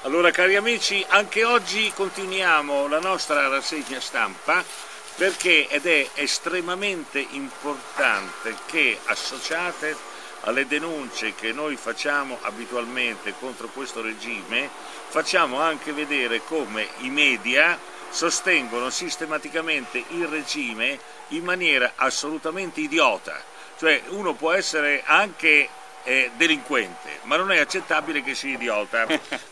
Allora cari amici, anche oggi continuiamo la nostra rassegna stampa ed è estremamente importante che, associate alle denunce che noi facciamo abitualmente contro questo regime, facciamo anche vedere come i media sostengono sistematicamente il regime in maniera assolutamente idiota. Cioè uno può essere anche delinquente, ma non è accettabile che sia idiota.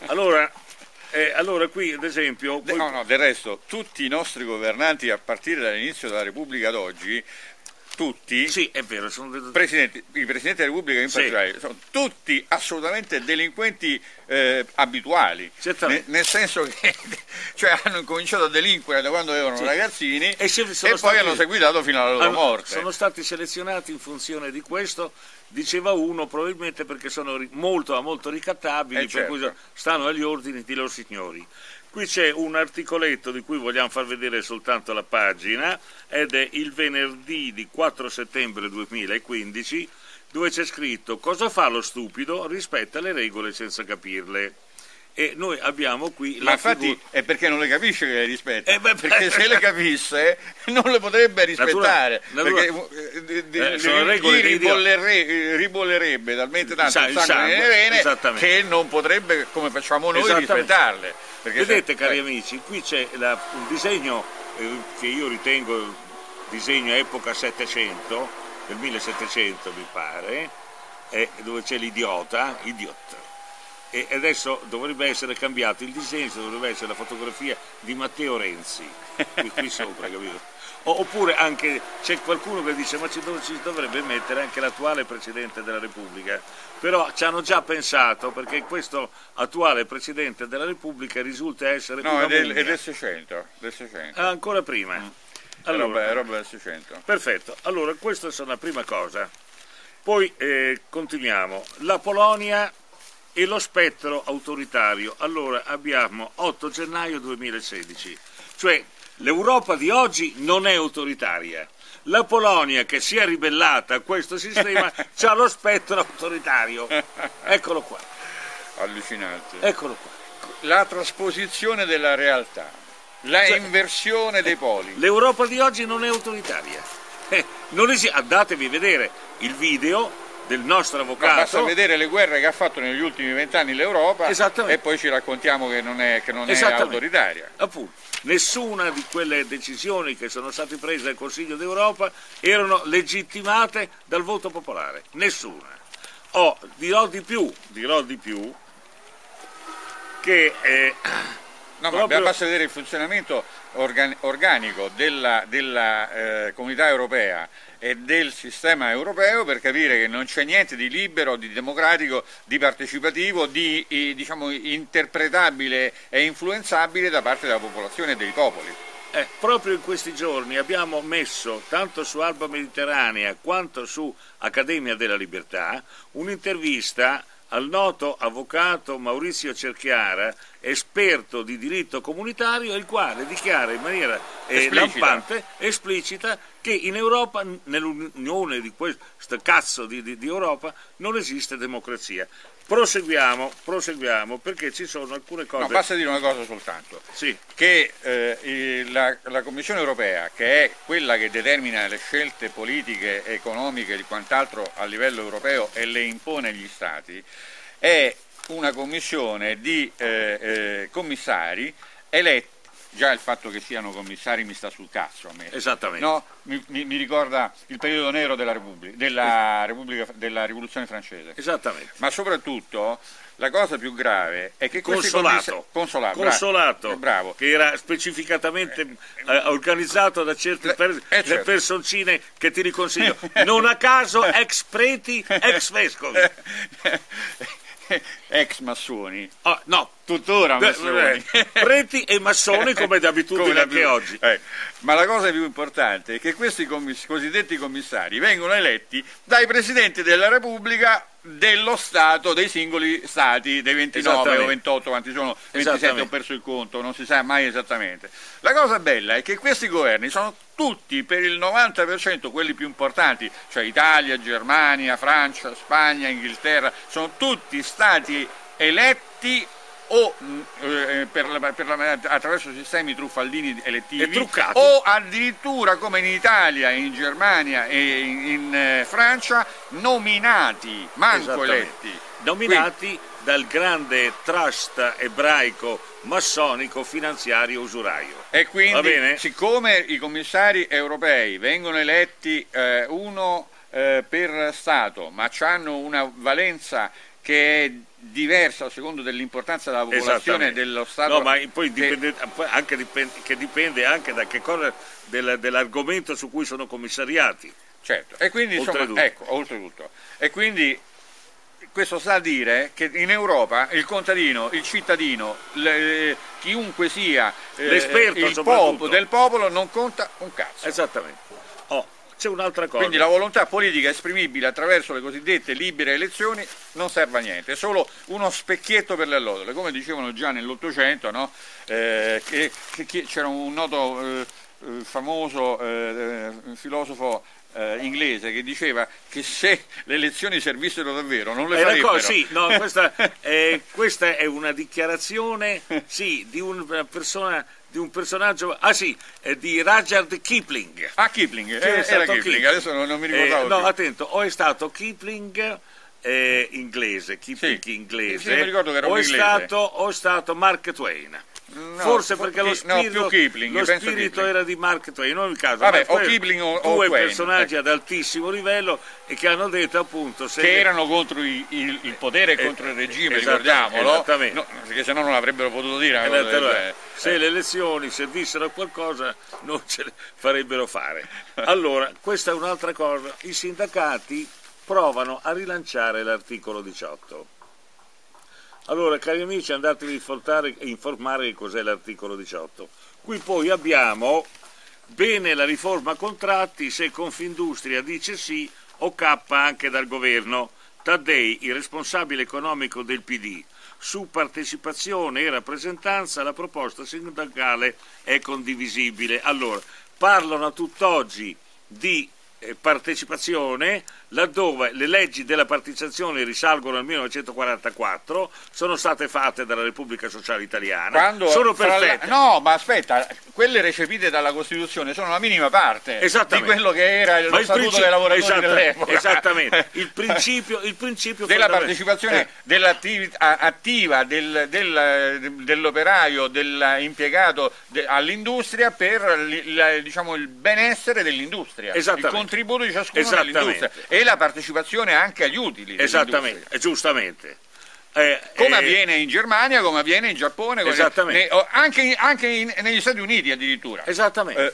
Allora qui ad esempio... Del resto tutti i nostri governanti a partire dall'inizio della Repubblica ad oggi, tutti, sì, è vero, sono i Presidenti della Repubblica in particolare, sì, sono tutti assolutamente delinquenti abituali, nel senso che cioè, hanno cominciato a delinquere da quando erano ragazzini e poi hanno seguitato fino alla loro morte. Sono stati selezionati in funzione di questo, diceva uno, probabilmente perché sono molto ricattabili, per cui stanno agli ordini di loro signori. Qui c'è un articoletto di cui vogliamo far vedere soltanto la pagina, ed è il venerdì di 4 settembre 2015, dove c'è scritto: cosa fa lo stupido? Rispetta le regole senza capirle. E noi abbiamo qui ma infatti è perché non le capisce che le rispetta, perché se le capisse non le potrebbe rispettare, perché sono regole ribollerebbe talmente tanto il sangue nelle vene che non potrebbe, come facciamo noi, rispettarle. Vedete cari amici, qui c'è un disegno che io ritengo disegno epoca 700, del 1700 mi pare, dove c'è l'idiota. E adesso dovrebbe essere cambiato il disegno, dovrebbe essere la fotografia di Matteo Renzi qui sopra, capito? Oppure anche c'è qualcuno che dice ma ci dovrebbe mettere anche l'attuale Presidente della Repubblica, però ci hanno già pensato, perché questo attuale Presidente della Repubblica risulta essere è del 600, ancora prima. Allora, è roba del 600. Perfetto, allora questa è una prima cosa. Poi continuiamo. La Polonia e lo spettro autoritario. Allora abbiamo 8 gennaio 2016, cioè l'Europa di oggi non è autoritaria. La Polonia, che si è ribellata a questo sistema, ha lo spettro autoritario. Eccolo qua. Allucinante. Eccolo qua. La trasposizione della realtà, inversione dei poli. L'Europa di oggi non è autoritaria. Andatevi a vedere il video del nostro avvocato. Basta vedere le guerre che ha fatto negli ultimi 20 anni l'Europa e poi ci raccontiamo che non è autoritaria. Appunto, nessuna di quelle decisioni che sono state prese dal Consiglio d'Europa erano legittimate dal voto popolare, nessuna. Dirò di più che ma basta vedere il funzionamento organico della comunità europea e del sistema europeo per capire che non c'è niente di libero, di democratico, di partecipativo, di interpretabile e influenzabile da parte della popolazione e dei popoli. Proprio in questi giorni abbiamo messo, tanto su Alba Mediterranea quanto su Accademia della Libertà, un'intervista al noto avvocato Maurizio Cerchiara, esperto di diritto comunitario, il quale dichiara in maniera lampante, esplicita, che in Europa, nell'unione di questo cazzo di Europa, non esiste democrazia. Proseguiamo, perché ci sono alcune cose... No, basta dire una cosa soltanto, che la Commissione europea, che è quella che determina le scelte politiche, economiche e di quant'altro a livello europeo e le impone agli Stati, è una commissione di commissari eletti. Già il fatto che siano commissari mi sta sul cazzo a me. Esattamente. No? Mi ricorda il periodo nero della Rivoluzione francese. Esattamente. Ma soprattutto la cosa più grave è che Consolato, bravo. Che era specificatamente organizzato da certe personcine che ti riconsiglio. Non a caso ex preti, ex vescovi. Ex massoni. No, tuttora massoni. Preti e massoni come d'abitudine anche oggi. Ma la cosa più importante è che questi cosiddetti commissari vengono eletti dai presidenti della Repubblica dello Stato, dei singoli Stati, dei 29 o 28, quanti sono, 27 ho perso il conto, non si sa mai esattamente. La cosa bella è che questi governi sono tutti, per il 90%, quelli più importanti, cioè Italia, Germania, Francia, Spagna, Inghilterra, sono tutti stati eletti o attraverso sistemi truffaldini elettivi, o addirittura come in Italia, in Germania e in Francia, nominati, manco eletti. Nominati dal grande trust ebraico massonico finanziario usuraio. E quindi, siccome i commissari europei vengono eletti uno per Stato, ma hanno una valenza che è diversa a secondo dell'importanza della popolazione dello Stato. No, ma poi dipende anche da che cosa dell'argomento su cui sono commissariati. Certo, e quindi insomma, oltretutto. E quindi questo sta a dire che in Europa il contadino, il cittadino, chiunque sia l'esperto il del popolo non conta un cazzo. Esattamente. C'è un'altra cosa. Quindi la volontà politica esprimibile attraverso le cosiddette libere elezioni non serve a niente, è solo uno specchietto per le allodole, come dicevano già nell'Ottocento, no? Che c'era un noto famoso filosofo inglese che diceva che se le elezioni servissero davvero non le farebbero. Sì, no, questa è una dichiarazione di una persona, di un personaggio, di Rudyard Kipling. Kipling, era Kipling, adesso non mi ricordavo. No, attento, o è stato Kipling inglese, Kipling inglese, sì, mi ricordo che era un inglese. O è stato Mark Twain. No, forse perché lo spirito, Kipling, lo spirito era di Mark Twain, in ogni caso. Vabbè, o Kipling o due Twain, personaggi ad altissimo livello e che hanno detto appunto che erano contro il potere e contro il regime, ricordiamolo, esattamente. Perché sennò non avrebbero potuto dire se le elezioni servissero a qualcosa non ce le farebbero fare. Allora, questa è un'altra cosa, i sindacati provano a rilanciare l'articolo 18. Allora, cari amici, andatevi a informare che cos'è l'articolo 18. Qui poi abbiamo bene la riforma contratti se Confindustria dice sì o cappa anche dal governo. Taddei, il responsabile economico del PD, su partecipazione e rappresentanza la proposta sindacale è condivisibile. Allora, parlano a tutt'oggi di partecipazione laddove le leggi della partecipazione risalgono al 1944, sono state fatte dalla Repubblica Sociale Italiana, sono perfette. No, ma aspetta, quelle recepite dalla Costituzione sono la minima parte di quello che era lo statuto dei lavoratori dell'epoca. Esattamente, il principio della partecipazione attiva dell'operaio, dell'impiegato all'industria per il benessere dell'industria, il contributo di ciascuno nell'industria e la partecipazione anche agli utili. Esattamente, giustamente. Come avviene in Germania, come avviene in Giappone, anche negli Stati Uniti addirittura. Esattamente.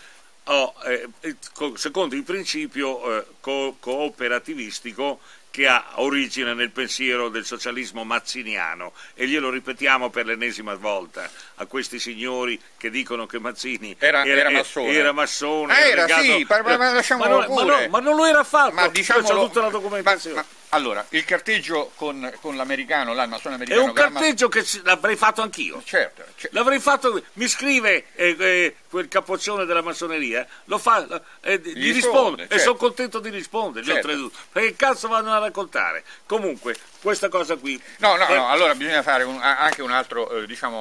Secondo il principio cooperativistico che ha origine nel pensiero del socialismo mazziniano, e glielo ripetiamo per l'ennesima volta a questi signori che dicono che Mazzini era massone. Lasciamolo pure. Ma non lo era affatto. Ma diciamolo, tutta la documentazione. Allora, il carteggio con l'americano, là, il massone è americano, un carteggio che l'avrei fatto anch'io. Certo. L'avrei fatto, mi scrive quel capoccione della massoneria, lo fa, gli risponde, certo. E sono contento di rispondere, certo. Perché cazzo vanno a raccontare? Comunque, questa cosa qui. No, allora bisogna fare anche un altro,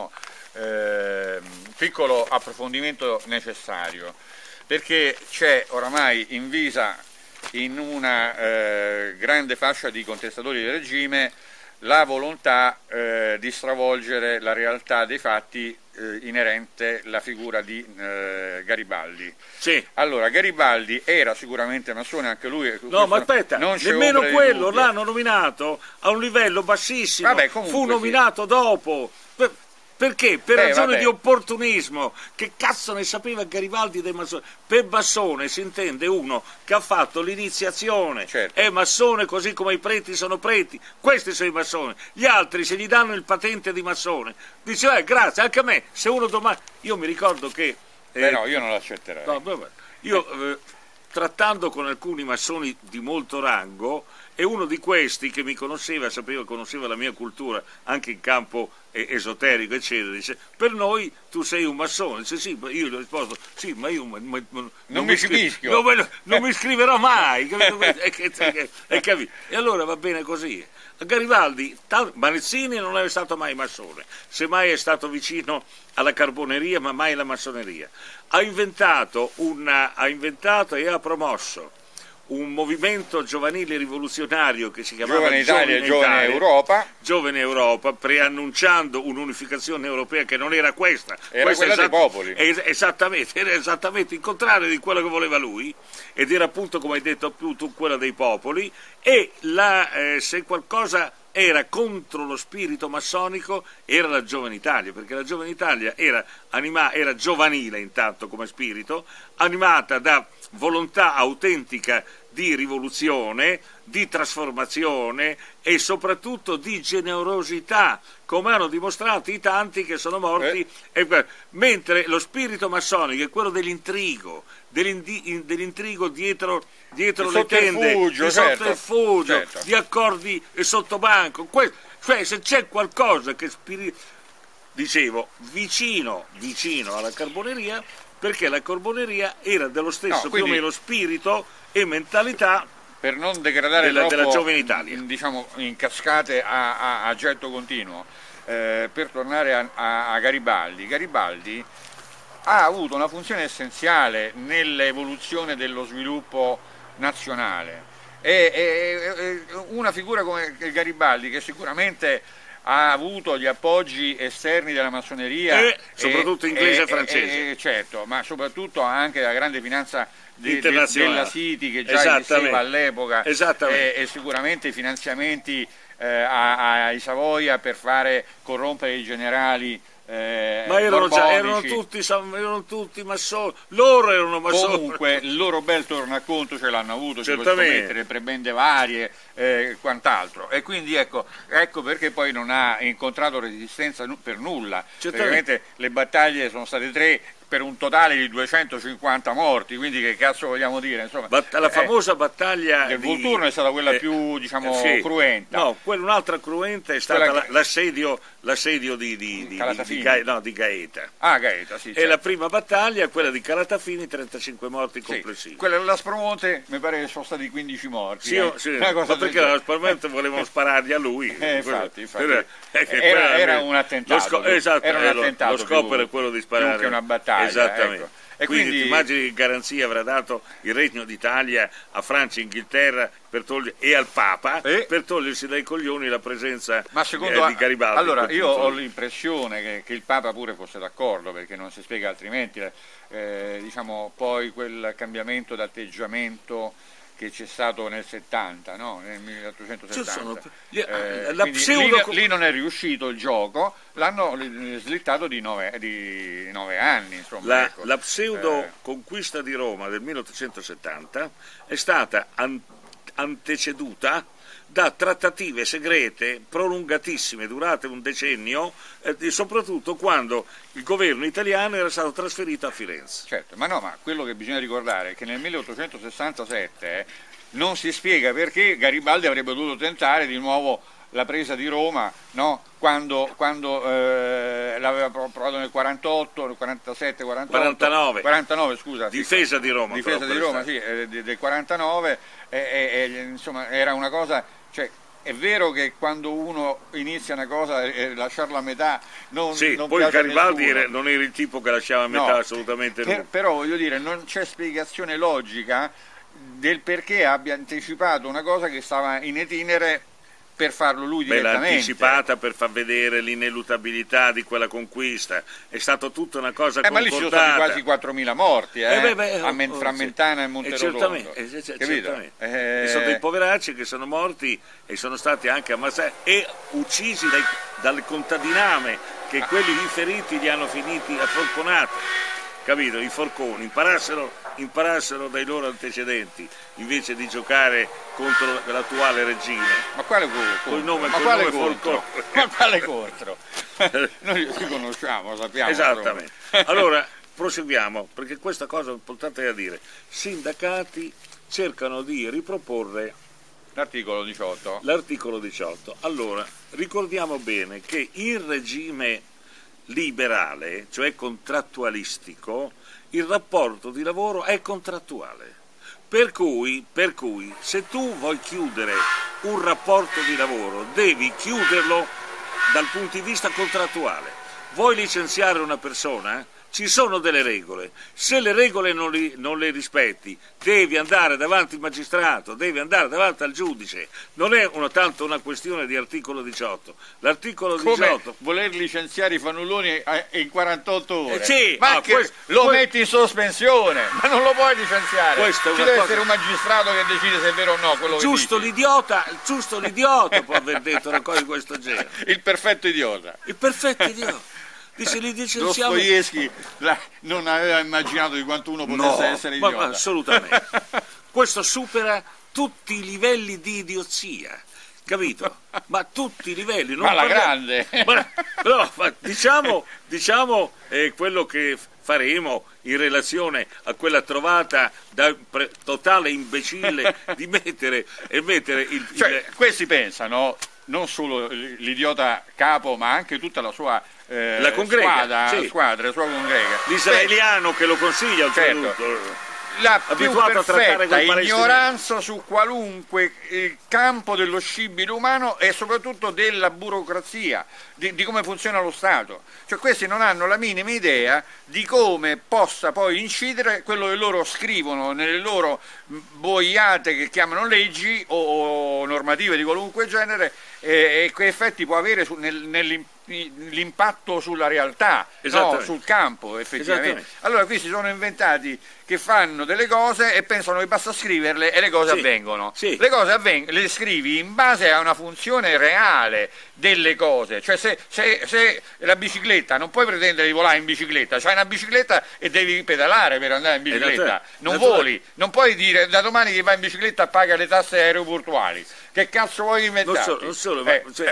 piccolo approfondimento necessario, perché c'è oramai invisa in una grande fascia di contestatori del regime la volontà di stravolgere la realtà dei fatti inerente alla figura di Garibaldi. Sì. Allora, Garibaldi era sicuramente massone, anche lui. No, ma aspetta, nemmeno quello l'hanno nominato a un livello bassissimo. Vabbè, fu nominato dopo. Perché? Per ragioni di opportunismo. Che cazzo ne sapeva Garibaldi dei massoni? Per massone si intende uno che ha fatto l'iniziazione, certo. È massone così come i preti sono preti. Questi sono i massoni. Gli altri, se gli danno il patente di massone, dice grazie, anche a me. Se uno domani. Io mi ricordo che. No, io non l'accetterei. No, io trattando con alcuni massoni di molto rango, e uno di questi che mi conosceva, conosceva la mia cultura anche in campo esoterico eccetera, dice: per noi tu sei un massone. Dice: sì, io gli ho risposto: sì, ma io non mi iscriverò mai. E allora va bene così. Garibaldi, Manezzini non è stato mai massone, semmai è stato vicino alla carboneria ma mai alla massoneria. Ha inventato e ha promosso un movimento giovanile rivoluzionario che si chiamava Giovane Italia, Giovane Europa, preannunciando un'unificazione europea che non era questa. Era quella dei popoli. Era esattamente il contrario di quello che voleva lui, ed era appunto, come hai detto tu, quella dei popoli, e se qualcosa era contro lo spirito massonico era la Giovane Italia, perché la Giovane Italia era giovanile intanto come spirito, animata da volontà autentica di rivoluzione, di trasformazione e soprattutto di generosità, come hanno dimostrato i tanti che sono morti, mentre lo spirito massonico è quello dell'intrigo, dietro le tende, di sotterfugio, di accordi sottobanco. Cioè, se c'è qualcosa che dicevo vicino alla carboneria, perché la carboneria era dello stesso più o meno spirito e mentalità, per non degradare della Giovane Italia, diciamo in cascate a getto continuo. Per tornare a Garibaldi ha avuto una funzione essenziale nell'evoluzione dello sviluppo nazionale. È una figura come Garibaldi, che sicuramente ha avuto gli appoggi esterni della massoneria, soprattutto inglese e francese, certo, ma soprattutto anche la grande finanza della City, che già esisteva all'epoca, e sicuramente i finanziamenti ai Savoia per fare corrompere i generali. Ma erano tutti massoni, loro erano massoni. Comunque il loro bel tornaconto ce l'hanno avuto, ci possono mettere prebende varie, quant'altro, e quindi ecco perché poi non ha incontrato resistenza per nulla. Praticamente le battaglie sono state 3 per un totale di 250 morti, quindi che cazzo vogliamo dire? Insomma, la famosa battaglia del Volturno è stata quella più, diciamo, cruenta. No, un'altra cruenta è stata l'assedio di Gaeta. Ah, Gaeta, sì. E la prima battaglia, quella di Calatafimi, 35 morti complessivi. Quella dell'Aspromonte mi pare che sono stati 15 morti. Sì, ma perché l'Aspromonte volevano sparargli a lui. Infatti. Era un attentato. Lo scopo era quello di sparare. Più che una battaglia. Esattamente. Ecco. E quindi ti immagini che garanzia avrà dato il Regno d'Italia a Francia e Inghilterra e al Papa per togliersi dai coglioni la presenza di Garibaldi. Allora, io ho l'impressione che il Papa pure fosse d'accordo, perché non si spiega altrimenti, diciamo, poi quel cambiamento d'atteggiamento che c'è stato nel 70, no? Nel 1870. Lì non è riuscito il gioco, l'hanno slittato di 9 anni. Insomma, la pseudo conquista di Roma del 1870 è stata anteceduta da trattative segrete prolungatissime, durate un decennio, soprattutto quando il governo italiano era stato trasferito a Firenze. Certo, ma quello che bisogna ricordare è che nel 1867 non si spiega perché Garibaldi avrebbe dovuto tentare di nuovo la presa di Roma, no? Quando l'aveva provato nel 48, nel 47, 48, 49, scusa. Difesa di Roma. Difesa di Roma, sì, del 49, insomma era una cosa, cioè, è vero che quando uno inizia una cosa lasciarla a metà non poi Garibaldi non era il tipo che lasciava a metà, assolutamente no. Però voglio dire, non c'è spiegazione logica del perché abbia anticipato una cosa che stava in itinere per farlo lui direttamente. L'ha anticipata per far vedere l'ineluttabilità di quella conquista, è stata tutta una cosa concordata. Ma lì ci sono stati quasi 4.000 morti, fra Mentana e Monterotondo. Certamente. Sono dei poveracci che sono morti e sono stati anche ammazzati e uccisi dalle contadiname, che quelli feriti li hanno finiti a forconate. Capito? I forconi imparassero dai loro antecedenti invece di giocare contro l'attuale regime. Ma quale contro? Ma quale contro? Noi li conosciamo, sappiamo. Esattamente. Allora proseguiamo, perché questa cosa è importante da dire. Sindacati cercano di riproporre L'articolo 18. L'articolo 18. Allora, ricordiamo bene che il regime liberale, cioè contrattualistico, il rapporto di lavoro è contrattuale. Per cui, se tu vuoi chiudere un rapporto di lavoro, devi chiuderlo dal punto di vista contrattuale. Vuoi licenziare una persona? Ci sono delle regole, se le regole non le rispetti devi andare davanti al magistrato, devi andare davanti al giudice, non è tanto una questione di articolo 18. L'articolo 18... Come voler licenziare i fannulloni in 48 ore? Sì, ma lo metti in sospensione, ma non lo puoi licenziare. Ci deve essere un magistrato che decide se è vero o no quello giusto che dici. Giusto l'idiota può aver detto una cosa di questo genere. Il perfetto idiota. Il perfetto idiota. Dostoevskij non aveva immaginato di quanto uno potesse essere idiota. Ma assolutamente. Questo supera tutti i livelli di idiozia, capito? Ma tutti i livelli. Non alla grande. Ma diciamo quello che faremo in relazione a quella trovata da totale imbecille di mettere il... Cioè, questi pensano, non solo l'idiota capo, ma anche tutta la sua la congrega, squadra, sua congrega. L'israeliano che lo consiglia, certo. La più perfetta ignoranza su qualunque campo dello scibile umano e soprattutto della burocrazia, di come funziona lo Stato. Cioè questi non hanno la minima idea di come possa poi incidere quello che loro scrivono nelle loro boiate che chiamano leggi o normative di qualunque genere e che effetti può avere l'impatto sulla realtà, no? Sul campo effettivamente. Allora qui si sono inventati che fanno delle cose e pensano che basta scriverle e le cose avvengono. Le cose le scrivi in base a una funzione reale delle cose, cioè se la bicicletta non puoi pretendere di volare in bicicletta, c'hai una bicicletta e devi pedalare per andare in bicicletta, non voli, non puoi dire da domani che vai in bicicletta paga le tasse aeroportuali, che cazzo vuoi inventare? Non solo,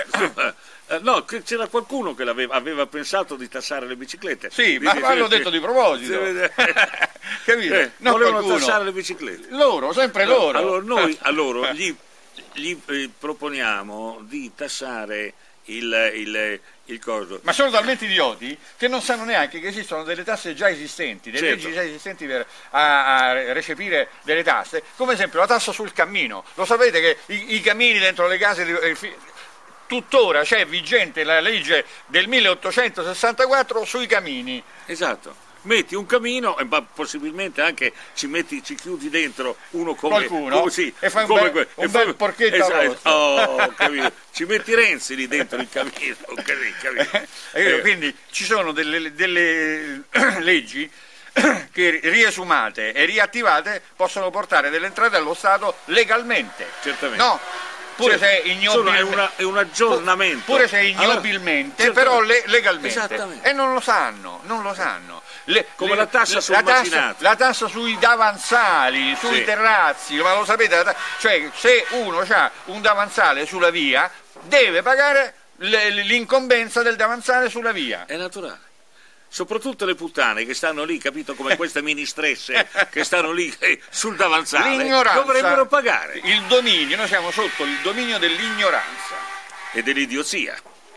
no, c'era qualcuno che aveva pensato di tassare le biciclette. Sì, ma l'hanno detto di proposito. Capito? Volevano tassare le biciclette. Loro, sempre loro. Allora noi gli proponiamo di tassare il coso. Ma sono talmente idioti che non sanno neanche che esistono delle tasse già esistenti, delle leggi già esistenti per a recepire delle tasse, come esempio la tassa sul cammino. Lo sapete che i cammini dentro le case tuttora c'è vigente la legge del 1864 sui camini. Esatto. Metti un camino e possibilmente anche ci chiudi dentro uno come qualcuno e fai un bel porchetto. Esatto. Capito. Ci metti Renzi lì dentro il camino. Capito? Quindi ci sono delle leggi che riesumate e riattivate possono portare delle entrate allo Stato legalmente. Certamente. No? Pure se ignobilmente, è un aggiornamento. Pure se ignobilmente, però legalmente. E non lo sanno. Come la tassa sul macinato. La tassa sui davanzali, sui terrazzi, ma lo sapete? Cioè se uno ha un davanzale sulla via deve pagare l'incombenza del davanzale sulla via. È naturale. Soprattutto le puttane che stanno lì, capito, come queste ministresse che stanno lì sul davanzale, dovrebbero pagare. Il dominio, noi siamo sotto il dominio dell'ignoranza e dell'idiozia.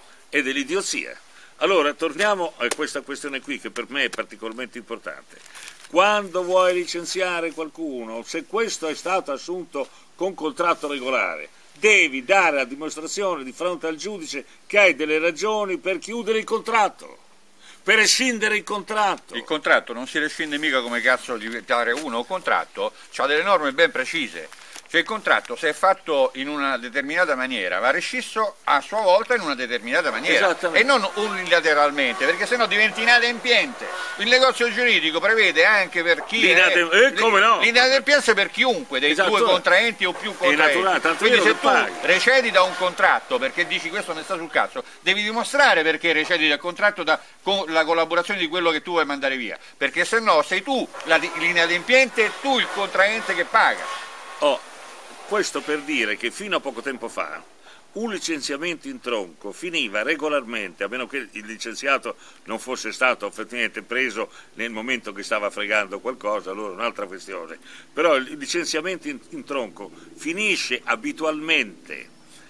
Allora torniamo a questa questione qui che per me è particolarmente importante. Quando vuoi licenziare qualcuno, se questo è stato assunto con contratto regolare, devi dare la dimostrazione di fronte al giudice che hai delle ragioni per chiudere il contratto. Per rescindere il contratto. Il contratto non si rescinde mica come cazzo di dare uno contratto, ha delle norme ben precise. Cioè il contratto, se è fatto in una determinata maniera, va rescisso a sua volta in una determinata maniera e non unilateralmente, perché sennò diventa inadempiente. Il negozio giuridico prevede anche per chi l'inadempienza per chiunque dei due contraenti o più contraenti. Quindi se tu recedi da un contratto perché dici questo mi sta sul cazzo, devi dimostrare perché recedi dal contratto con la collaborazione di quello che tu vuoi mandare via, perché sennò sei tu l'inadempiente e tu il contraente che paga. Questo per dire che fino a poco tempo fa un licenziamento in tronco finiva regolarmente, a meno che il licenziato non fosse stato effettivamente preso nel momento che stava fregando qualcosa, allora è un'altra questione, però il licenziamento in tronco finisce abitualmente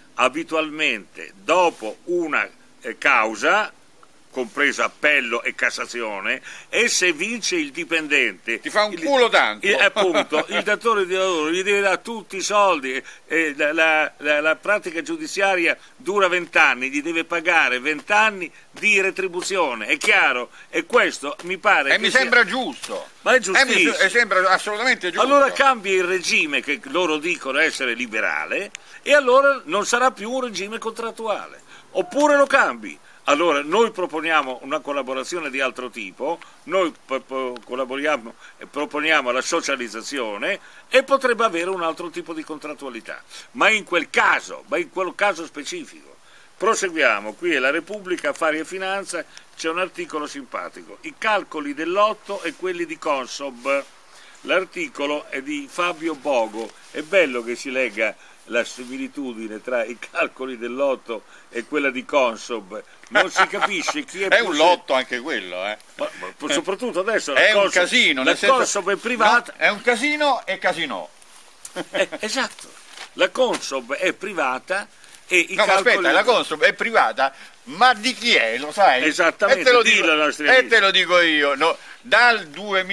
dopo una causa, compreso appello e Cassazione, e se vince il dipendente ti fa un culo tanto, appunto, il datore di lavoro gli deve dare tutti i soldi, la pratica giudiziaria dura 20 anni, gli deve pagare 20 anni di retribuzione, è chiaro, e questo mi pare mi sembra giusto, ma è giustissimo, mi sembra assolutamente giusto. Allora cambia il regime che loro dicono essere liberale e allora non sarà più un regime contrattuale, oppure lo cambi. Allora noi proponiamo una collaborazione di altro tipo, noi collaboriamo e proponiamo la socializzazione e potrebbe avere un altro tipo di contrattualità, ma in quel caso specifico. Proseguiamo, qui è la Repubblica, Affari e Finanza, c'è un articolo simpatico, i calcoli del lotto e quelli di Consob. L'articolo è di Fabio Bogo, è bello che si legga la similitudine tra i calcoli del lotto e quella di Consob, non si capisce chi è un lotto anche quello, ma soprattutto adesso è un casino, la Consob è privata, no, è un casino e casino. Esatto, la Consob è privata e i calcoli... aspetta, la Consob è privata, ma di chi è, lo sai? Esattamente, te lo dico io, no, dal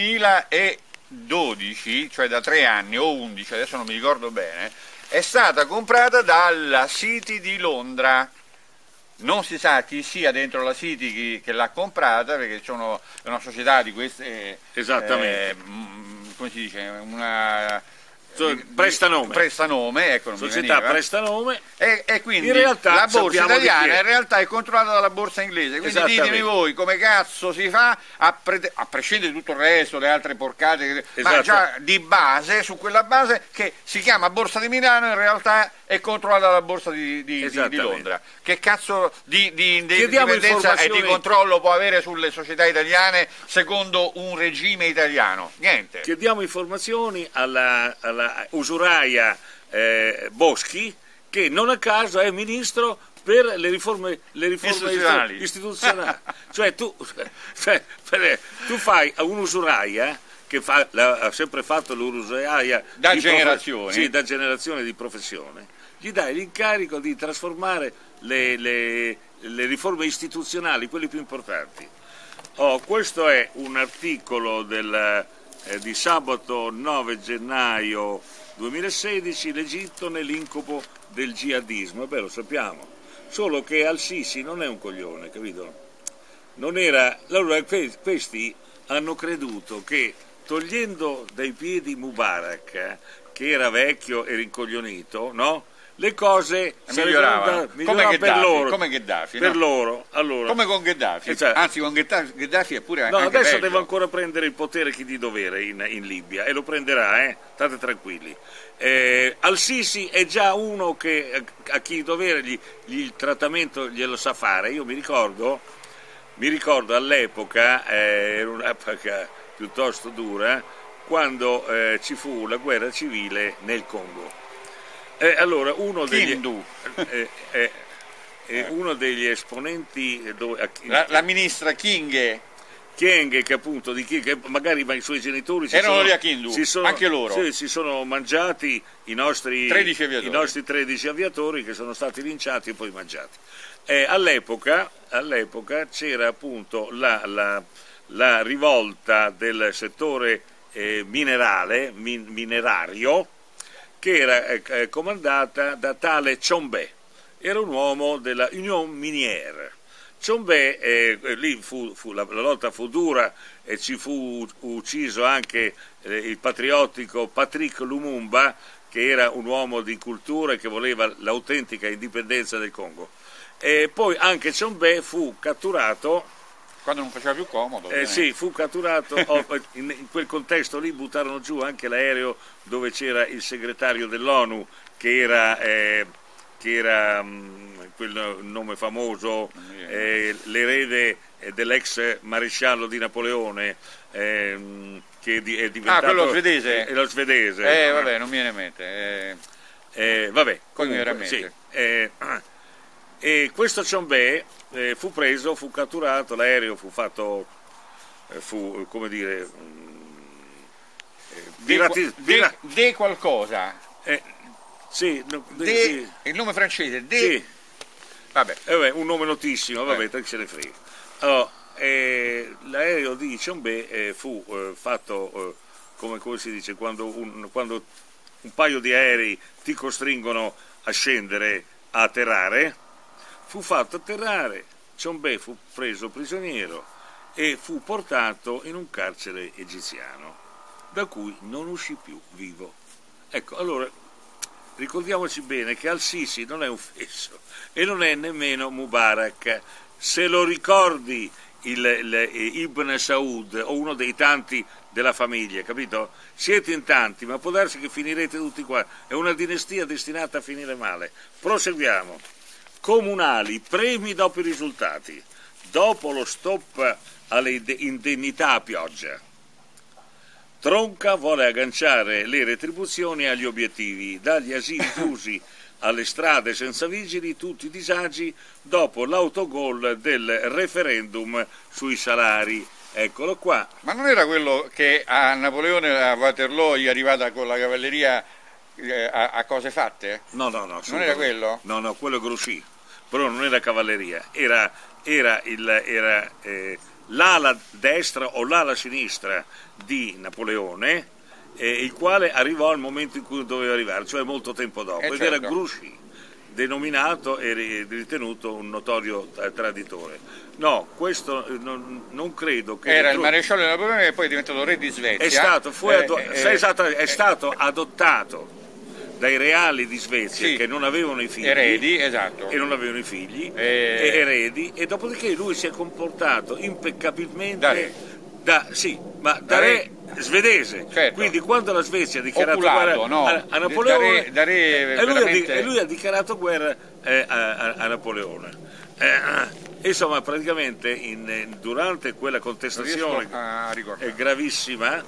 2012, cioè da 3 anni o 11, adesso non mi ricordo bene, è stata comprata dalla City di Londra. Non si sa chi sia dentro la City che l'ha comprata, perché è una società di queste, esattamente, come si dice, una prestanome, ecco, società prestanome, e quindi in realtà la borsa italiana in realtà è controllata dalla borsa inglese, quindi ditemi voi come cazzo si fa a prescindere di tutto il resto, le altre porcate, ma già di base, su quella base che si chiama Borsa di Milano, in realtà è controllata dalla borsa di Londra. Che cazzo di indipendenza e di controllo può avere sulle società italiane secondo un regime italiano? Niente. Chiediamo informazioni alla usuraia Boschi, che non a caso è ministro per le riforme istituzionali. Cioè tu fai a un'usuraia che ha sempre fatto l'usuraia da generazioni, sì, da generazione di professione, gli dai l'incarico di trasformare le riforme istituzionali, quelle più importanti. Questo è un articolo di sabato 9 gennaio 2016, l'Egitto nell'incubo del jihadismo. Beh, lo sappiamo, solo che Al-Sisi non è un coglione, capito? Non era... Allora, questi hanno creduto che togliendo dai piedi Mubarak, che era vecchio e rincoglionito, no? Le cose miglioravano per loro, come Gheddafi, per no? loro. Allora, come con Gheddafi, anzi con Gheddafi è pure no, anche adesso peggio. deve ancora prendere il potere chi di dovere in Libia, e lo prenderà, state tranquilli. Al-Sisi è già uno che a chi di dovere il trattamento glielo sa fare. Io mi ricordo all'epoca, era un'epoca piuttosto dura, quando ci fu la guerra civile nel Congo. Allora uno degli esponenti, la ministra Kyenge, che appunto che magari i suoi genitori erano lì a Kindu, anche loro si sono mangiati i nostri 13 aviatori che sono stati linciati e poi mangiati. All'epoca c'era appunto la rivolta del settore minerario, che era comandata da tale Tchombé, era un uomo della Union Minière. Tchombé, lì la lotta fu dura e ci fu ucciso anche il patriottico Patrick Lumumba, che era un uomo di cultura e che voleva l'autentica indipendenza del Congo. E poi anche Tchombé fu catturato quando non faceva più comodo. Sì, fu catturato, in quel contesto lì buttarono giù anche l'aereo dove c'era il segretario dell'ONU, che era quel nome famoso, l'erede dell'ex maresciallo di Napoleone, che è diventato... quello svedese? Lo svedese. Vabbè, non mi viene in mente. Vabbè, comunque, sì, E questo Ciombè fu preso, fu catturato, l'aereo fu fatto, come dire, de qualcosa. Sì, sì. Il nome francese, sì. Vabbè. Un nome notissimo, vabbè, te se ne frega. Allora, l'aereo di Ciombè fu fatto, come si dice, quando un paio di aerei ti costringono a scendere, a atterrare, fu fatto atterrare, Ciombè fu preso prigioniero e fu portato in un carcere egiziano, da cui non uscì più vivo. Ecco, allora, ricordiamoci bene che Al-Sisi non è un fesso e non è nemmeno Mubarak. Se lo ricordi Ibn Saud o uno dei tanti della famiglia, capito? Siete in tanti, ma può darsi che finirete tutti qua. È una dinastia destinata a finire male. Proseguiamo. Comunali, premi dopo i risultati, dopo lo stop alle indennità a pioggia. Tronca vuole agganciare le retribuzioni agli obiettivi, dagli asili chiusi alle strade senza vigili, tutti i disagi dopo l'autogol del referendum sui salari. Eccolo qua. Ma non era quello che a Napoleone a Waterloo gli è arrivata con la cavalleria a cose fatte? No. Non era quello? No, quello è Grouchy, però non era cavalleria, era l'ala destra o l'ala sinistra di Napoleone, il quale arrivò al momento in cui doveva arrivare, cioè molto tempo dopo, ed era Grouchy, denominato e ritenuto un notorio traditore. No, questo non credo che... Era il maresciallo di Napoleone che poi è diventato re di Svezia. È stato adottato dai reali di Svezia, sì, che non avevano i figli, eredi, esatto, e non avevano i figli, e eredi, e dopodiché lui si è comportato impeccabilmente da re svedese, certo. Quindi quando la Svezia ha dichiarato guerra a Napoleone, lui ha dichiarato guerra a Napoleone. Insomma, praticamente durante quella contestazione gravissima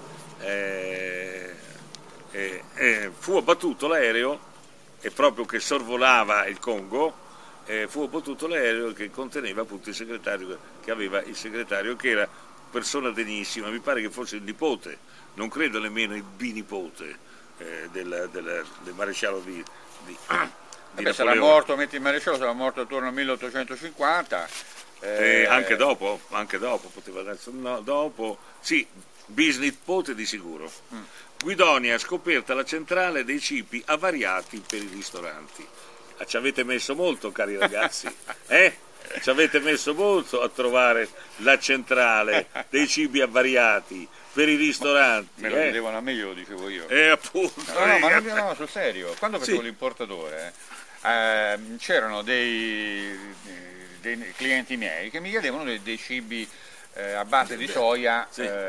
fu abbattuto l'aereo, e proprio che sorvolava il Congo, fu abbattuto l'aereo che conteneva appunto il segretario, che era persona degnissima, mi pare che fosse il nipote, non credo nemmeno il binipote del maresciallo di sarà morto, mentre il maresciallo sarà morto attorno al 1850. Anche dopo poteva darsi, no, dopo, sì, bisnipote di sicuro. Guidonia ha scoperto la centrale dei cibi avariati per i ristoranti. Ci avete messo molto, cari ragazzi, ci avete messo molto a trovare la centrale dei cibi avariati per i ristoranti. Me lo chiedevano a me, io lo dicevo io. Appunto. No, sul serio. Quando facevo l'importatore, c'erano dei clienti miei che mi chiedevano dei cibi a base di soia,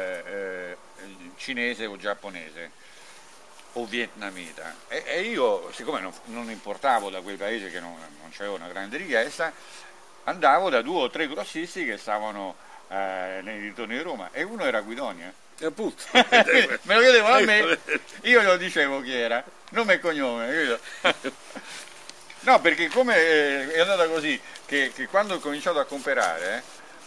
cinese o giapponese o vietnamita, e io, siccome non importavo da quei paesi che non c'avevo una grande richiesta, andavo da 2 o 3 grossisti che stavano nei dintorni di Roma, e uno era Guidonia. Appunto. Me lo chiedevano a me, io glielo dicevo chi era, nome e cognome. No, perché come è andata così, che quando ho cominciato a comprare,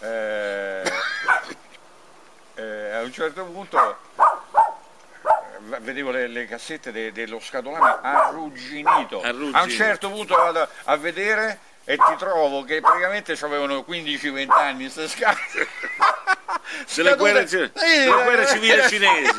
a un certo punto vedevo le cassette dello scatolame arrugginito. A un certo punto vado a vedere e ti trovo che praticamente avevano 15-20 anni queste scatole. Della guerra civile cinese.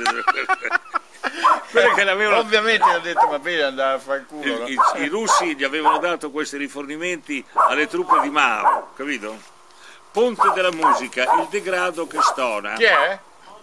Ovviamente ho detto, va bene, andava a far culo. I russi gli avevano dato questi rifornimenti alle truppe di Mao, capito? Ponte della musica, il degrado che stona. Chi è?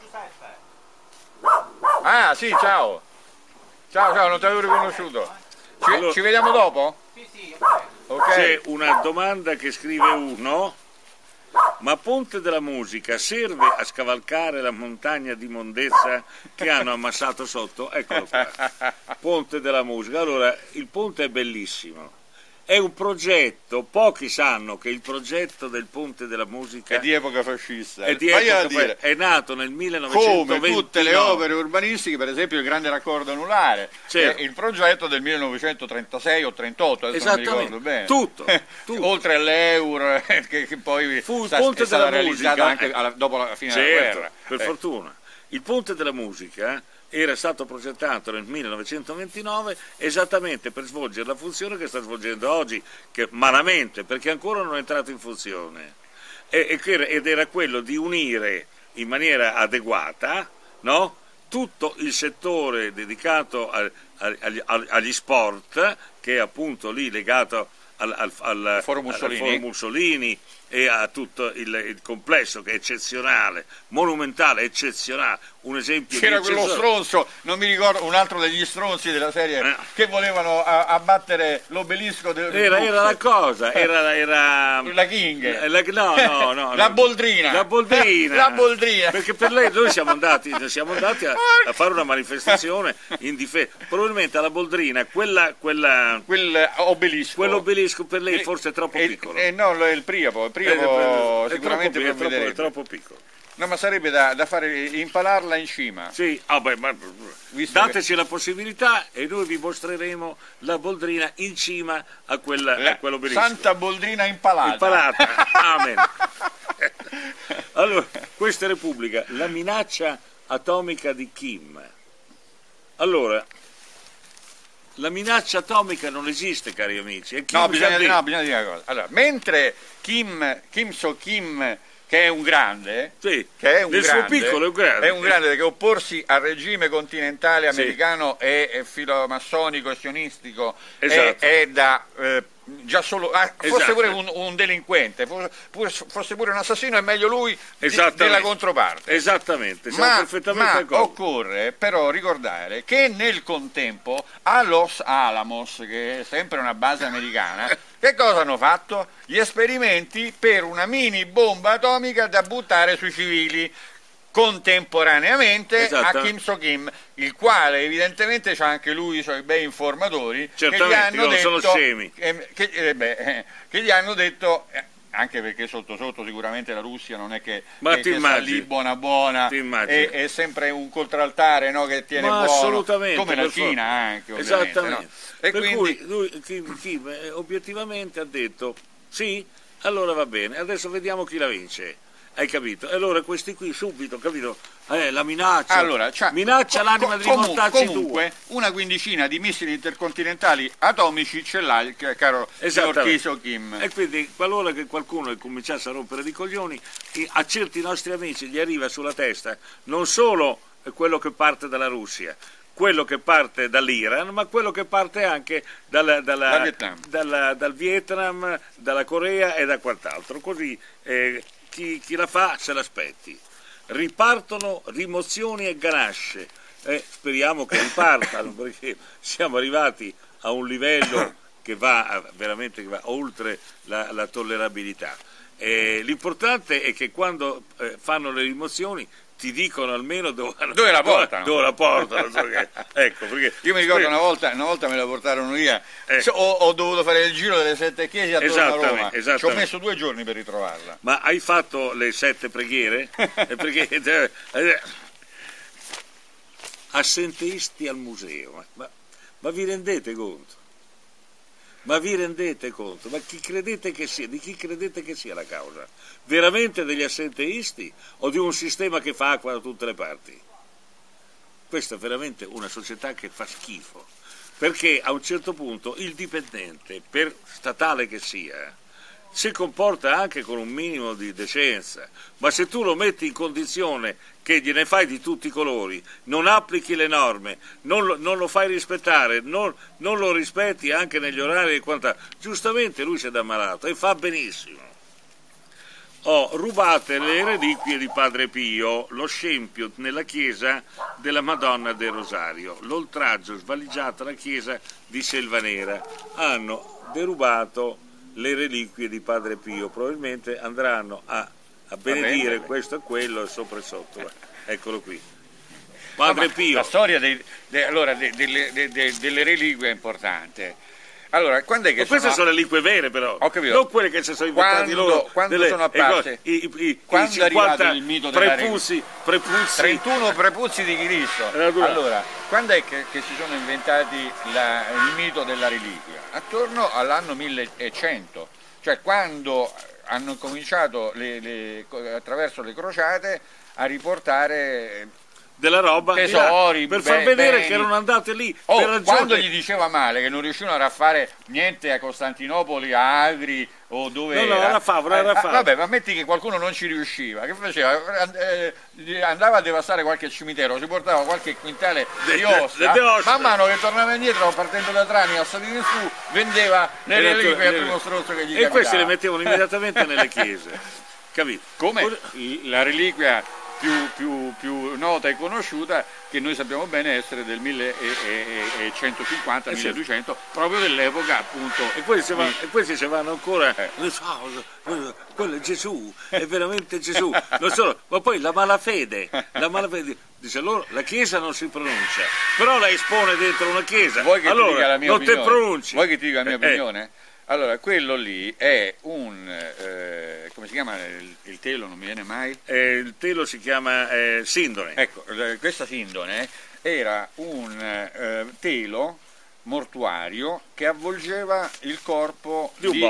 Ah, sì, ciao, non ti avevo riconosciuto. Ci vediamo dopo? Sì. Okay. C'è una domanda che scrive uno: ma Ponte della Musica serve a scavalcare la montagna di mondezza che hanno ammassato sotto? Eccolo qua, Ponte della Musica. Allora, il ponte è bellissimo, è un progetto, pochi sanno che il progetto del Ponte della Musica è di epoca fascista, è nato nel 1929. Come tutte le opere urbanistiche, per esempio il grande raccordo anulare, certo, è il progetto del 1936 o 38, adesso non mi ricordo bene. Tutto. Oltre all'Euro, che poi fu il Ponte della realizzato Musica, anche dopo la fine certo, della guerra. Per fortuna. Il Ponte della Musica era stato progettato nel 1929 esattamente per svolgere la funzione che sta svolgendo oggi, che malamente, perché ancora non è entrato in funzione, ed era quello di unire in maniera adeguata, no? Tutto il settore dedicato agli sport, che è appunto lì legato al Foro Mussolini e a tutto il complesso, che è eccezionale, monumentale, eccezionale. Un esempio c'era quello stronzo, non mi ricordo, un altro degli stronzi della serie che volevano abbattere l'obelisco era la cosa, era la King, no, la Boldrina, la Boldrina, perché per lei noi siamo andati a fare una manifestazione in difesa, probabilmente alla Boldrina quell'obelisco per lei forse è troppo piccolo. No, il Priapo sicuramente è troppo piccolo. No, ma sarebbe da fare, impalarla in cima. Sì, ma dateci la possibilità e noi vi mostreremo la Boldrina in cima a quell'obelisco. Santa Boldrina impalata. Amen. Allora, questa Repubblica, la minaccia atomica di Kim. Allora, la minaccia atomica non esiste, cari amici. No, bisogna dire una cosa. Allora, mentre Kim So-Kim, che è un grande, sì, che è un nel grande, suo piccolo è un grande perché opporsi al regime continentale americano è filomassonico e sionistico, esatto, è da già solo forse pure un delinquente, forse pure un assassino, è meglio lui della controparte. Esattamente, siamo perfettamente d'accordo. Occorre però ricordare che nel contempo a Los Alamos, che è sempre una base americana, che cosa hanno fatto? Gli esperimenti per una mini bomba atomica da buttare sui civili contemporaneamente a Kim So-Kim, il quale evidentemente c'ha anche lui i suoi bei informatori, certamente, che gli hanno detto, sono scemi, che gli hanno detto, anche perché sotto sotto sicuramente la Russia non è che sta lì buona è sempre un contraltare, no, che tiene buono, come la Cina anche, esattamente, no? E per quindi cui lui Kim obiettivamente ha detto sì, allora va bene, adesso vediamo chi la vince. Hai capito? E allora questi qui subito, capito? La minaccia, minaccia l'anima di rimontarci comunque una quindicina di missili intercontinentali atomici ce l'ha il caro signor So-Kim. E quindi qualora che qualcuno cominciasse a rompere di coglioni, a certi nostri amici gli arriva sulla testa non solo quello che parte dalla Russia, quello che parte dall'Iran, ma quello che parte anche dal Vietnam, dalla Corea e da quant'altro. Così chi la fa se l'aspetti. Ripartono rimozioni e ganasce. Speriamo che ripartano, perché siamo arrivati a un livello che va veramente oltre la tollerabilità. L'importante è che quando fanno le rimozioni ti dicono almeno dove la portano. Ecco, perché io mi ricordo una volta me la portarono via, ho dovuto fare il giro delle 7 chiese attorno a Roma, ci ho messo 2 giorni per ritrovarla. Ma hai fatto le 7 preghiere? Perché assenteisti al museo, ma vi rendete conto? Ma chi credete che sia? Di chi credete che sia la causa? Veramente degli assenteisti o di un sistema che fa acqua da tutte le parti? Questa è veramente una società che fa schifo, perché a un certo punto il dipendente, per statale che sia, si comporta anche con un minimo di decenza, ma se tu lo metti in condizione che gliene fai di tutti i colori, non applichi le norme, non lo fai rispettare, non lo rispetti anche negli orari e quant'altro, giustamente lui si è ammalato e fa benissimo. Rubate le reliquie di Padre Pio, lo scempio nella chiesa della Madonna del Rosario, l'oltraggio svaligiato alla chiesa di Selvanera, hanno derubato le reliquie di Padre Pio, probabilmente andranno a benedire questo e quello e sopra e sotto. Eccolo qui. Padre Pio. La storia delle reliquie è importante. Allora, quando è che queste sono le reliquie vere, però, ho capito, non quelle che si sono inventati loro. Quando sono apparse? Quando è arrivato il mito della prepuzzi, 31 prepuzzi di Cristo. Allora, quando è che si sono inventati il mito della reliquia? Attorno all'anno 1100, cioè quando hanno cominciato attraverso le crociate a riportare della roba tesori per far vedere che erano andate lì per ragione. Quando gli diceva male che non riuscivano a fare niente a Costantinopoli, a Agri o dove era Favre. Vabbè, ma metti che qualcuno non ci riusciva, che faceva? Andava a devastare qualche cimitero, si portava qualche quintale di ossa, man mano che tornava indietro partendo da Trani a salire in su vendeva le reliquie al primo stronzo che gli capitava. E questi le mettevano immediatamente nelle chiese, capito? Come la reliquia più nota e conosciuta, che noi sappiamo bene essere del 1150-1200, proprio dell'epoca appunto. E questi ci vanno ancora, quello è Gesù, è veramente Gesù. Non solo, ma poi la malafede, dice loro la chiesa non si pronuncia, però la espone dentro una chiesa. Vuoi che allora ti dica la mia non opinione? te pronunci. Vuoi che ti dica la mia opinione? Allora, quello lì è come si chiama il telo? Non mi viene mai? Il telo si chiama sindone. Ecco, questa sindone era un telo mortuario che avvolgeva il corpo di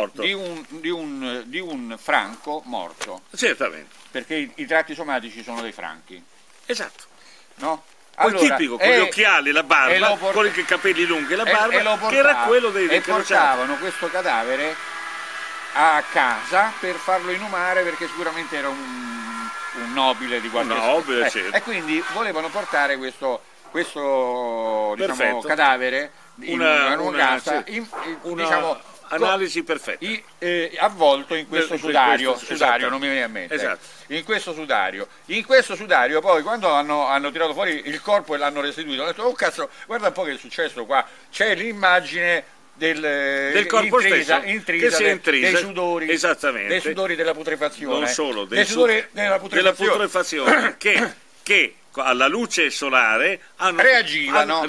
un franco morto. Certamente. Perché i tratti somatici sono dei franchi. Esatto. No? Allora, tipico, con gli occhiali, la barba, con i capelli lunghi e la barba, che era quello dei crociati. E portavano questo cadavere a casa per farlo inumare, perché sicuramente era un nobile di qualche certo. E quindi volevano portare questo diciamo, cadavere in una casa, diciamo, analisi perfetta, avvolto in questo sudario, non mi viene a mente. Esatto. In questo sudario poi quando hanno tirato fuori il corpo e l'hanno restituito, hanno detto: oh cazzo, guarda un po' che è successo qua, c'è l'immagine del corpo intrisa, dei sudori, esattamente, dei sudori della putrefazione, non solo dei sudori della putrefazione che alla luce solare hanno reagito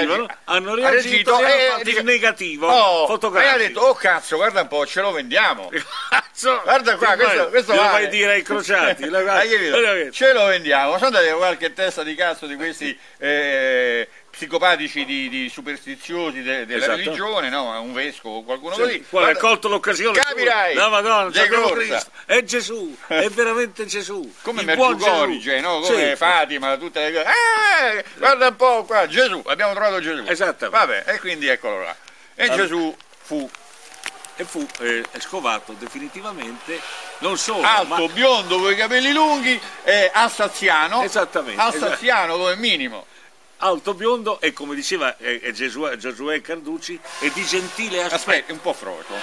e hanno il negativo fotografico. E ha detto: oh cazzo, guarda un po', ce lo vendiamo. Guarda qua, questo lo vai a dire ai crociati. Ce lo vendiamo. Sono andati qualche testa di cazzo di questi psicopatici di superstiziosi della religione, no? Un vescovo o qualcuno così. Quale ha colto l'occasione? Capirai! La Madonna, Cristo. È Gesù, è veramente Gesù. Come Medjugorje, no? Come Fatima, tutte le cose. Guarda un po' qua, Gesù, abbiamo trovato Gesù. Esattamente. Vabbè, e quindi eccolo là. E Gesù fu scovato definitivamente, non solo alto, biondo, con i capelli lunghi, alsaziano. Esattamente. Alsaziano come minimo. Alto, biondo e, come diceva Giosuè Carducci, è di gentile aspetto. Aspetta, un po' frocio.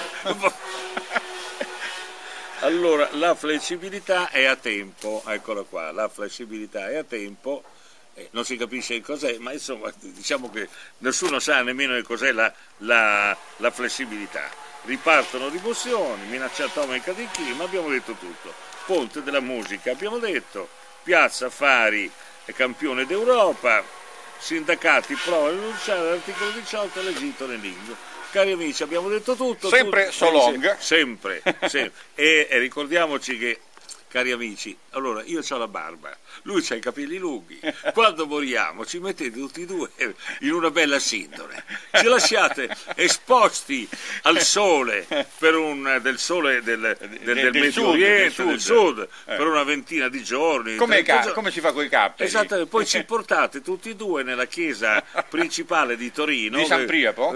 Allora, la flessibilità è a tempo, eccola qua, la flessibilità è a tempo, non si capisce cos'è, ma insomma diciamo che nessuno sa nemmeno che cos'è la flessibilità. Ripartono rimozioni, minaccia atomica di clima, abbiamo detto tutto. Ponte della musica, abbiamo detto, Piazza Affari è campione d'Europa, sindacati provano a rinunciare all'articolo 18 all'Egitto nell'Indio. Cari amici, abbiamo detto tutto. Sempre so long. Sempre. E ricordiamoci che, cari amici, allora io ho la barba, lui c'ha i capelli lunghi. Quando moriamo ci mettete tutti e due in una bella sindone, ci lasciate esposti al sole del Medio Oriente, del Sud, per una ventina di giorni. Come si fa con i capperi? Esattamente, poi ci portate tutti e due nella chiesa principale di Torino. Di San Priapo?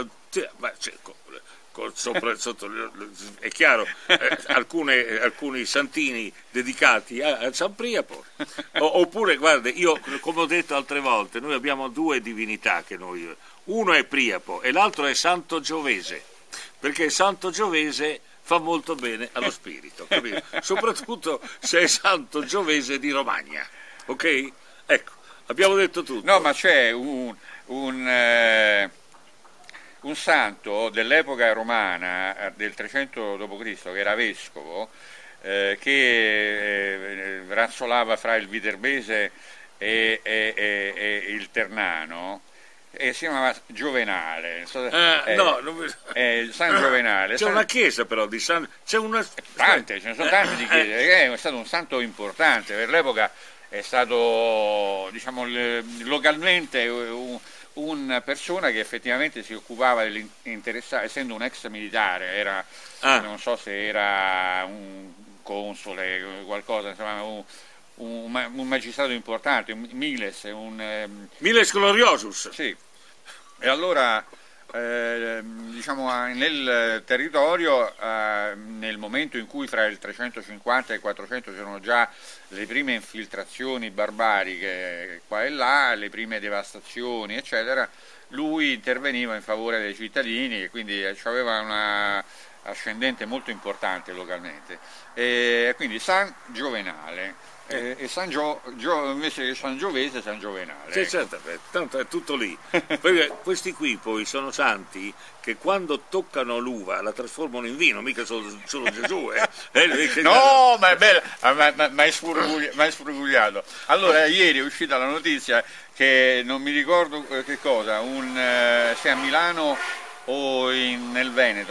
È chiaro, alcuni santini dedicati a San Priapo, oppure guarda, io come ho detto altre volte, noi abbiamo due divinità uno è Priapo e l'altro è Santo Giovese, perché Santo Giovese fa molto bene allo spirito, capito? Soprattutto se è Santo Giovese di Romagna, ok? Ecco, abbiamo detto tutto. No, ma c'è un santo dell'epoca romana del 300 d.C. che era vescovo, che razzolava fra il Viterbese e il Ternano, si chiamava Giovenale. No, non... San Giovenale. C'è una chiesa però di San... ce ne sono tante di chiese, è stato un santo importante, per l'epoca è stato, diciamo, localmente una persona che effettivamente si occupava essendo un ex militare, non so se era un console, qualcosa, insomma, un magistrato importante, un Miles Gloriosus. Sì. E allora diciamo nel territorio, nel momento in cui fra il 350 e il 400 c'erano già le prime infiltrazioni barbariche qua e là, le prime devastazioni eccetera, lui interveniva in favore dei cittadini e quindi aveva una ascendente molto importante localmente, e quindi San Giovenale. E invece che Sangiovese, San Giovenale. Sì, certo, tanto è tutto lì. Perché questi qui poi sono santi che quando toccano l'uva la trasformano in vino, mica solo Gesù. No, ma è bella, ma è sfurgugliato. Allora, ieri è uscita la notizia che non mi ricordo che cosa, se a Milano o nel Veneto,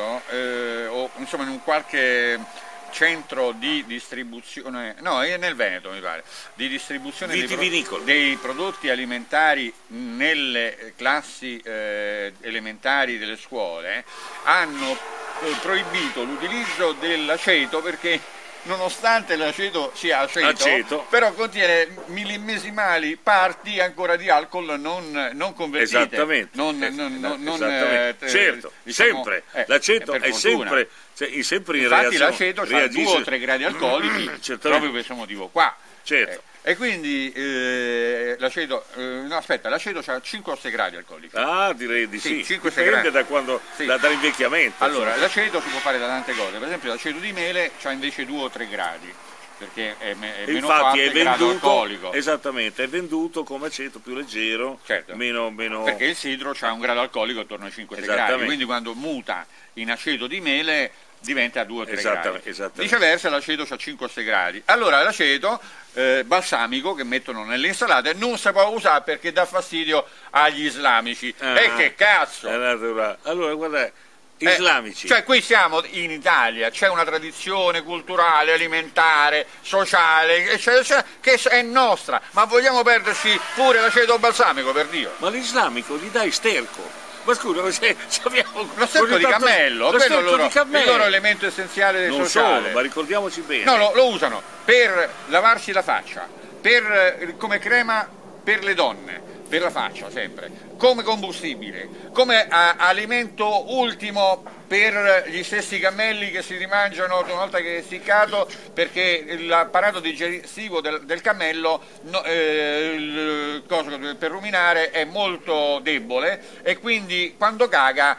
o insomma in un qualche centro di distribuzione, no, è nel Veneto mi pare, di distribuzione dei prodotti alimentari nelle classi elementari delle scuole, hanno proibito l'utilizzo dell'aceto perché nonostante l'aceto sia aceto, però contiene millimesimali parti ancora di alcol non convertite. Esattamente. Esattamente. Certo, diciamo, sempre. L'aceto è sempre in infatti reazione. L'aceto ha 2 o 3 gradi alcolici proprio per questo motivo qua. Certo. E quindi l'aceto, l'aceto ha 5 o 6 gradi alcolici. Ah, direi di sì. 5 Dipende da quando, dall'invecchiamento. Allora, l'aceto si può fare da tante cose, per esempio l'aceto di mele ha invece 2 o 3 gradi, perché è meno forte grado alcolico. Esattamente, è venduto come aceto più leggero, certo, meno... perché il sidro ha un grado alcolico attorno ai 5-6 gradi, quindi quando muta in aceto di mele diventa a 2 o 3 gradi. Viceversa l'aceto ha 5 o 6 gradi. Allora l'aceto balsamico che mettono nelle insalate non si può usare perché dà fastidio agli islamici. E che cazzo! Allora guarda, islamici. Cioè qui siamo in Italia, c'è una tradizione culturale, alimentare, sociale, eccetera, che è nostra, ma vogliamo perderci pure l'aceto balsamico, per Dio? Ma l'islamico gli dai sterco. Ma scusa, se abbiamo lo sterco di cammello, quello il loro elemento essenziale non sociale. Solo, ma ricordiamoci bene. No, lo usano per lavarsi la faccia, come crema per le donne, per la faccia sempre, come combustibile, come alimento ultimo per gli stessi cammelli che si rimangiano una volta che è essiccato, perché l'apparato digestivo del cammello per ruminare è molto debole e quindi quando caga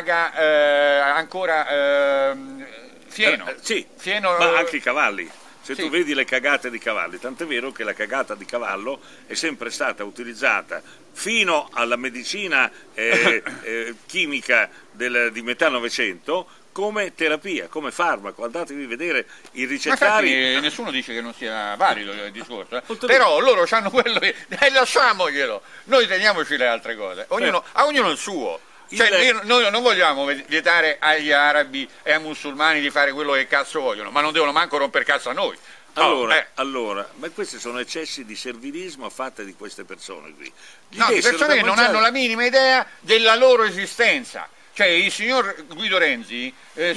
ancora fieno. Sì, fieno, ma anche i cavalli. Se tu vedi le cagate di cavalli, tant'è vero che la cagata di cavallo è sempre stata utilizzata fino alla medicina chimica di metà Novecento come terapia, come farmaco. Andatevi a vedere i ricettari. Ma infatti, nessuno dice che non sia valido il discorso, però loro hanno quello e lasciamoglielo, noi teniamoci le altre cose, a ognuno il suo. Cioè, noi non vogliamo vietare agli arabi e ai musulmani di fare quello che cazzo vogliono, ma non devono manco romper cazzo a noi. Allora, ma questi sono eccessi di servilismo fatte di queste persone qui. Di persone che non hanno la minima idea della loro esistenza. Cioè il signor Guido Renzi,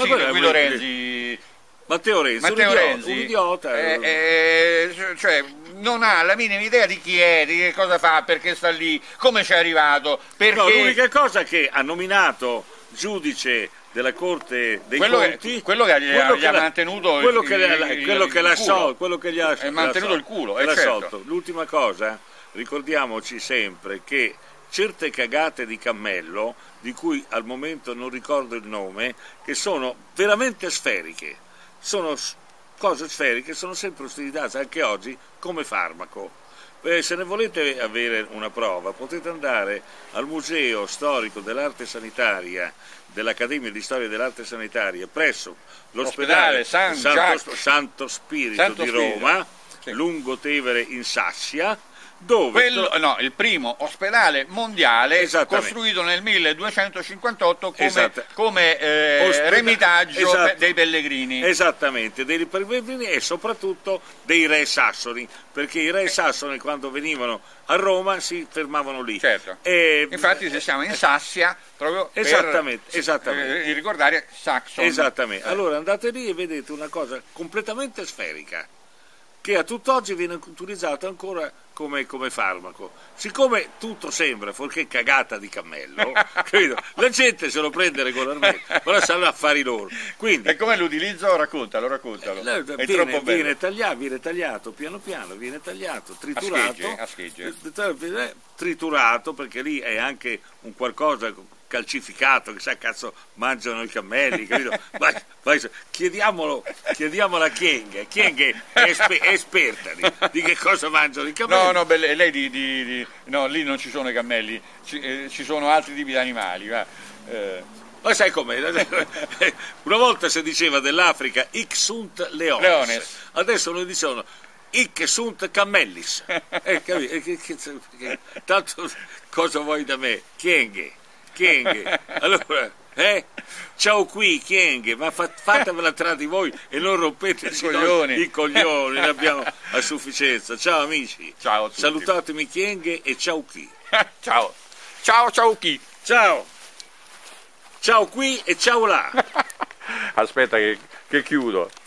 Matteo Renzi, un idiota. Cioè, non ha la minima idea di chi è, di che cosa fa, perché sta lì, come ci è arrivato. Perché... No, l'unica cosa che ha nominato giudice della Corte dei Conti, quello che gli ha mantenuto quello che gli ha mantenuto il culo. Certo. L'ultima cosa, ricordiamoci sempre che certe cagate di cammello, di cui al momento non ricordo il nome, che sono veramente sferiche, sono cose sferiche, sono sempre utilizzate anche oggi come farmaco. Se ne volete avere una prova, potete andare al Museo Storico dell'Arte Sanitaria dell'Accademia di Storia dell'Arte Sanitaria presso l'ospedale Santo Spirito di Roma, lungo Tevere in Sassia, Dove? Il primo ospedale mondiale costruito nel 1258 come remitaggio dei pellegrini. Esattamente, dei pellegrini e soprattutto dei re sassoni, perché i re sassoni quando venivano a Roma si fermavano lì. Certo. Infatti se siamo in Sassia proprio esattamente. Per ricordare Saxon. Esattamente. Allora andate lì e vedete una cosa completamente sferica, che a tutt'oggi viene utilizzato ancora come farmaco. Siccome tutto sembra fuorché cagata di cammello, credo, la gente se lo prende regolarmente, ma sanno affari loro. Quindi, e come l'utilizzo? Raccontalo. È troppo bello. Viene tagliato piano piano, viene tagliato, triturato, a schegge. Triturato, perché lì è anche un qualcosa calcificato, che sa cazzo mangiano i cammelli, credo. Chiediamolo a Chienghe è esperta di che cosa mangiano i cammelli. No, lei no, lì non ci sono i cammelli, ci sono altri tipi di animali. Ma sai com'è? Una volta si diceva dell'Africa hic sunt leones, adesso noi diciamo hic sunt cammellis. Tanto cosa vuoi da me? Chienghe. Allora, ciao qui Chienghe, ma fatevela tra di voi e non rompete i coglioni, ne abbiamo a sufficienza. Ciao amici, ciao a tutti. Salutatemi Chienghe e ciao qui. Ciao qui. Ciao qui e ciao là. Aspetta che chiudo.